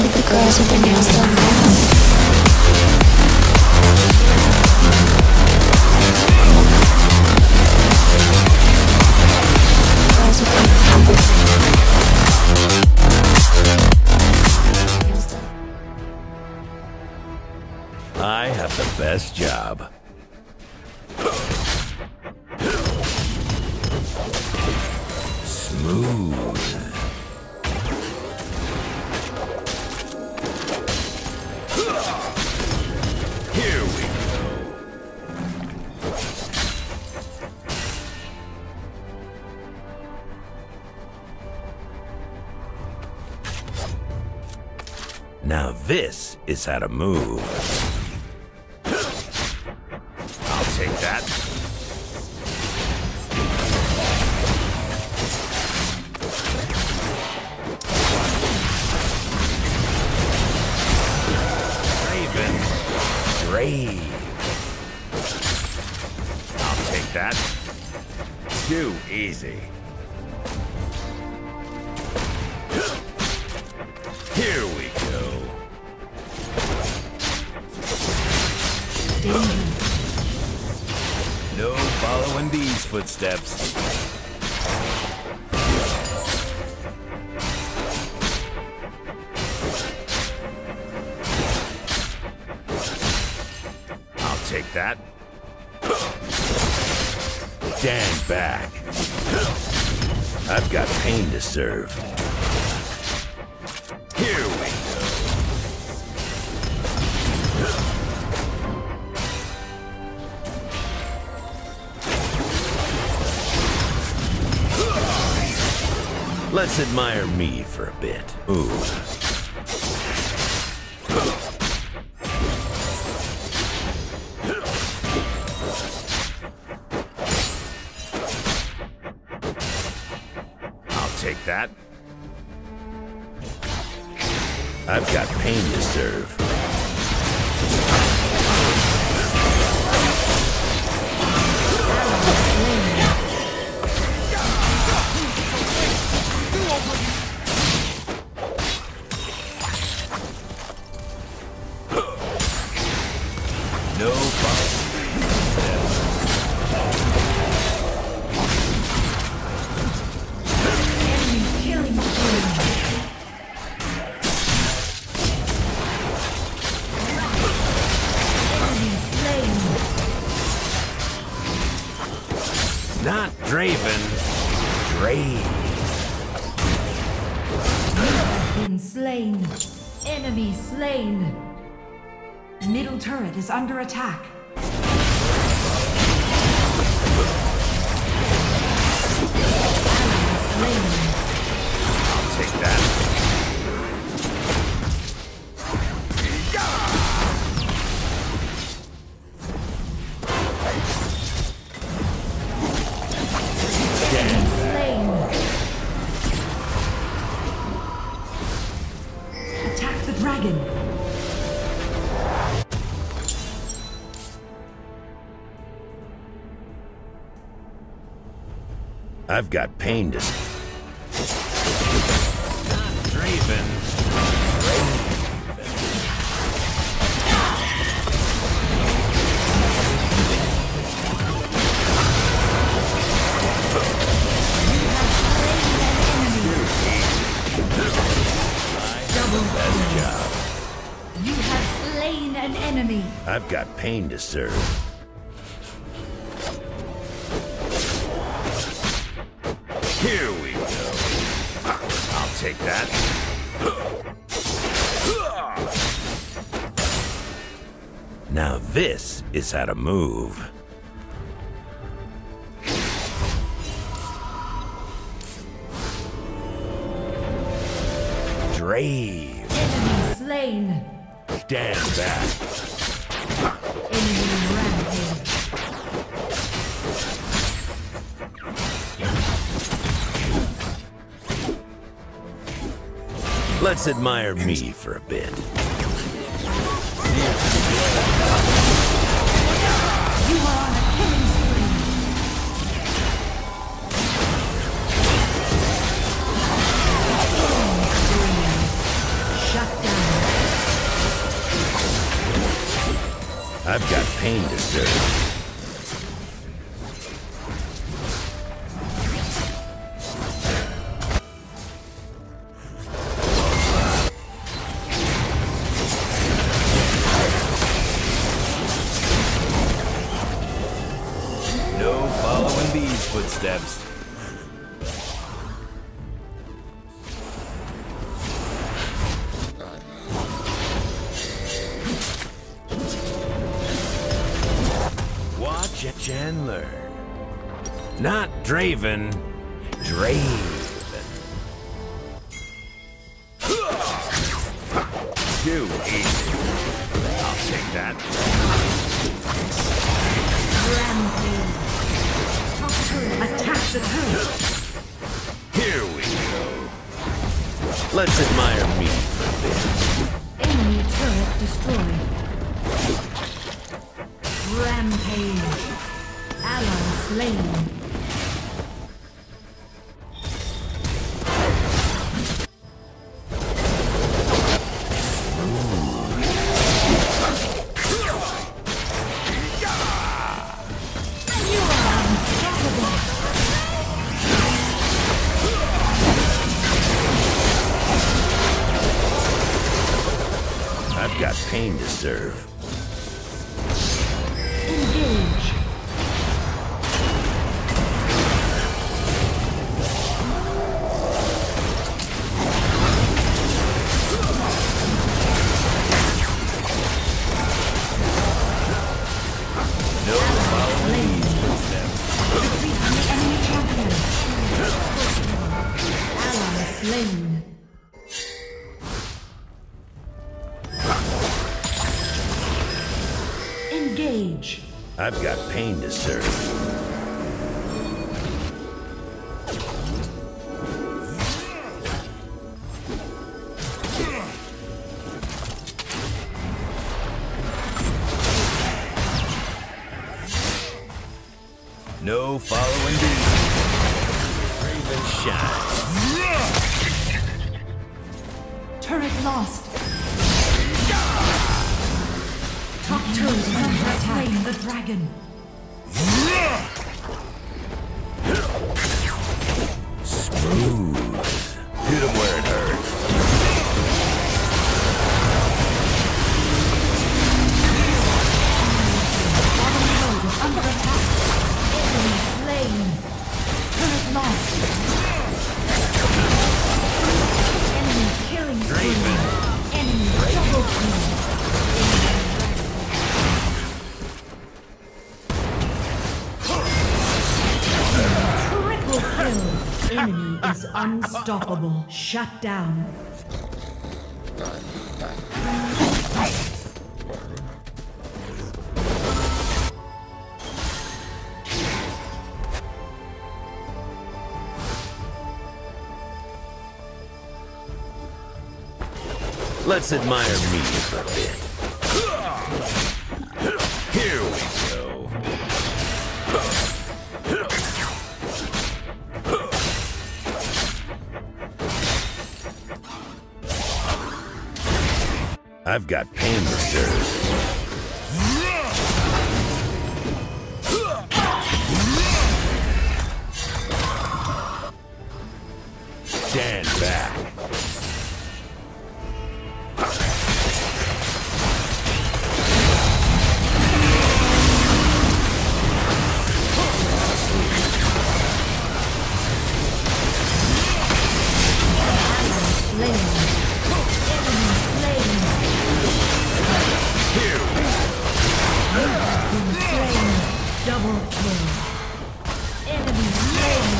Because of the nails done. I have the best job. Smooth. Here we go. Now this is how to move. I'll take that. Raven. Brave. I'll take that. Too easy. Here we go. No following these footsteps. I'll take that. Stand back. I've got pain to serve. Here we go. Let's admire me for a bit. Ooh. I'll take that. I've got pain to serve. No problem. Not Draven, Drave. Been slain. Enemy slain. Middle turret is under attack. Slain. I'll take that. Slain. Attack the dragon. I've got pain to... Not Draven. Best job. You have slain an enemy. I've got pain to serve. Here we go. I'll take that. Now this is how to move. Drave. Enemy slain. Stand back. Enemy rampage. Let's admire me for a bit. You are on a killing spree. Shut down. pain to serve. No following these footsteps. Watch and learn. Not Draven, Draven. Too easy. I'll take that. Rampage. Top turret. Attack the turret. Here we go. Let's admire me for a bit. Enemy turret destroyed. Rampage. Ally slain. You are unstoppable. I've got pain to serve. Engage. No following these footsteps. Defeat the enemy champion. Ally slain. Engage. I've got pain to serve. No following these. Raven shine. Turret lost. Top turret is under attack. The dragon. Smooth. Hit him where it hurts. Bottom turret is under attack. Enemy slain. Turret lost. Enemy killing spree. Draven. Enemy double kill. Triple kill. Enemy is unstoppable. Shut down. Let's admire me for a bit. Here we go. I've got pain to serve. Stand back. Double kill. Enemy slain.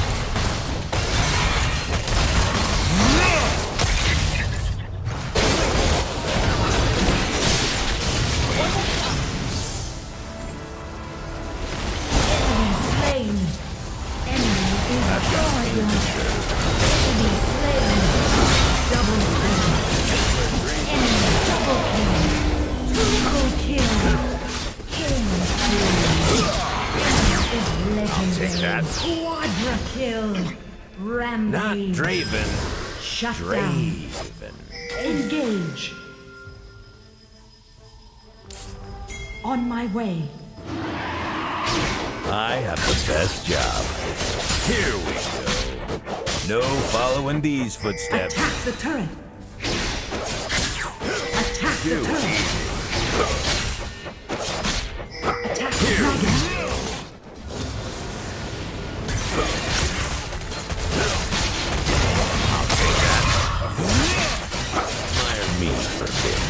Enemy slain. Enemy is destroyed. Enemy slain. Double kill. Enemy double kill. Triple kill. Killing spree. Enemy is legendary. Take that. Quadra kill. Rampage. Not Draven, Shut down. Draven. Engage. On my way. I have the best job. Here we go. No following these footsteps. Attack the turret. Attack the turret. Attack the dragon. Admire me for a bit.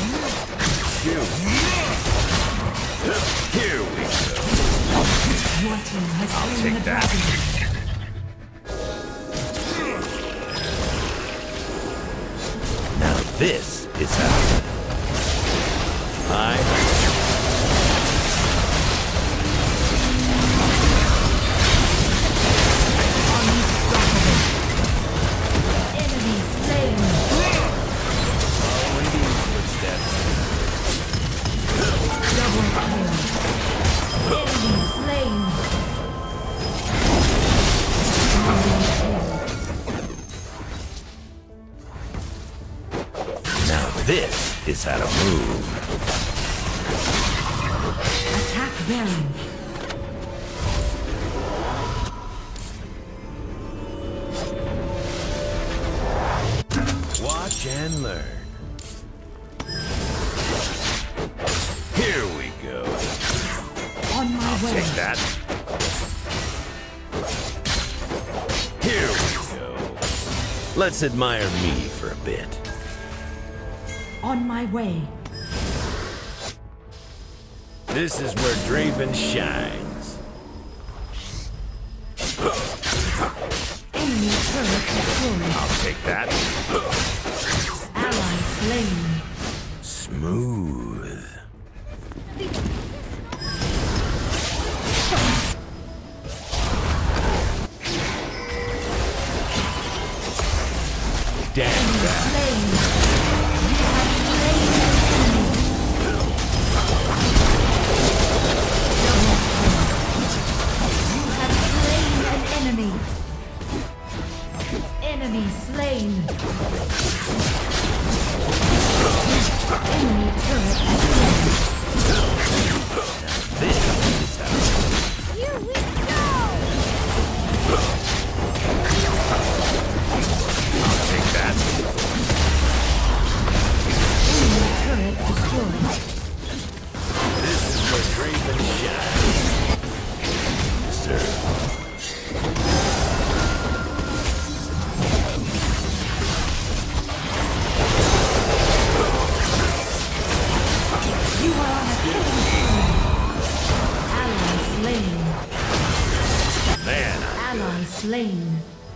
Here we go. Your team has slain the dragon. Now this is how Enemy slain. following these footsteps. Double kill. Enemy slain. Now this is how to move. Attack Baron. Watch and learn. Here we go. On my way. Take that. Here we go. Let's admire me for a bit. On my way. This is where Draven shines. Enemy turret destroyed. I'll take that. Ally slain. Smooth. Damn that. Slain. You have slain an enemy. You have slain an enemy. Enemy slain. Enemy turret destroyed. This is how Here we go! I'll take that. Enemy turret destroyed. This is where Draven shines. Sir. You are on a killing spree. Ally slain. Man, Ally slain.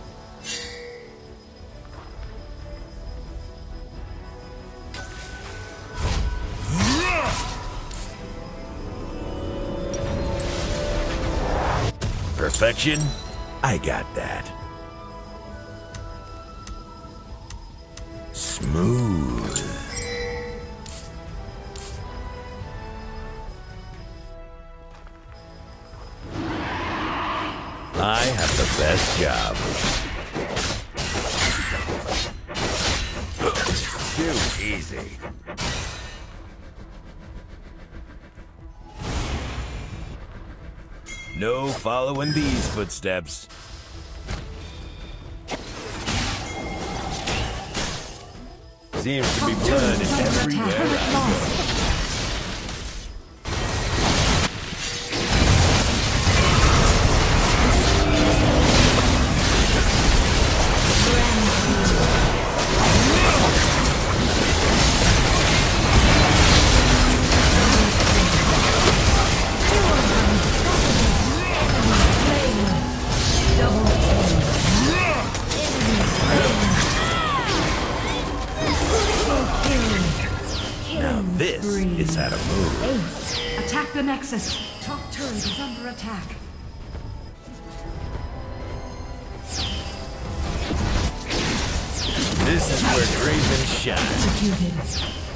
perfection? I got that. Smooth. I have the best job. Too easy. No following these footsteps. Seems to be blood everywhere. This is how to move. Ace, attack the Nexus. Top turret is under attack. This is where Draven shines. Executed.